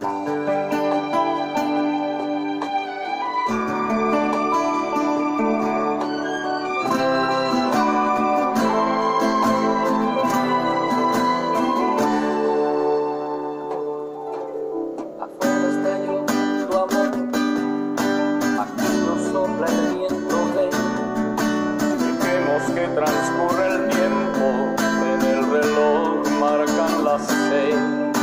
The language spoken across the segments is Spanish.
Que transcurre el tiempo, en el reloj marcan las 6.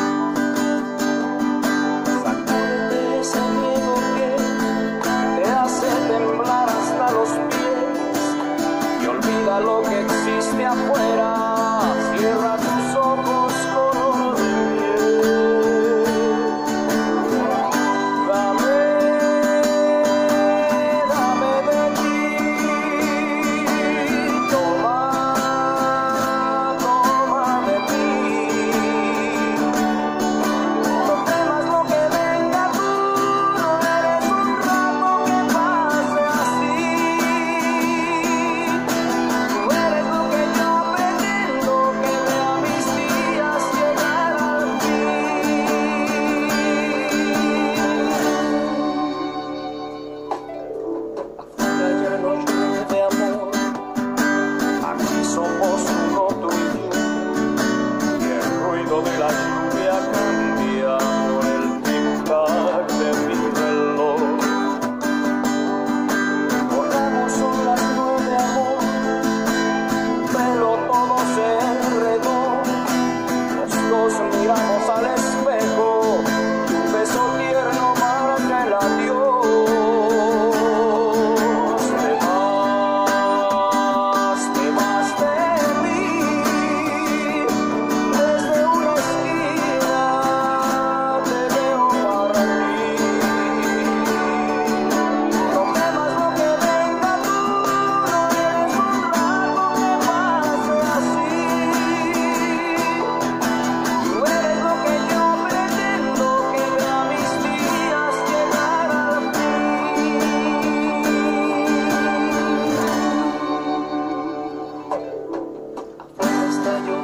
Sacúdete ese miedo que te hace temblar hasta los pies y olvida lo que existe afuera. Cierra tus ojos color de miel. Dame de ti. Somos uno tú y yo, y el ruido de la lluvia cambia con el tic-tac de mi reloj. Corremos, son las 9, amor, pero todo se enredó. Los dos miramos al espejo, tu beso tierno marca el adiós. Está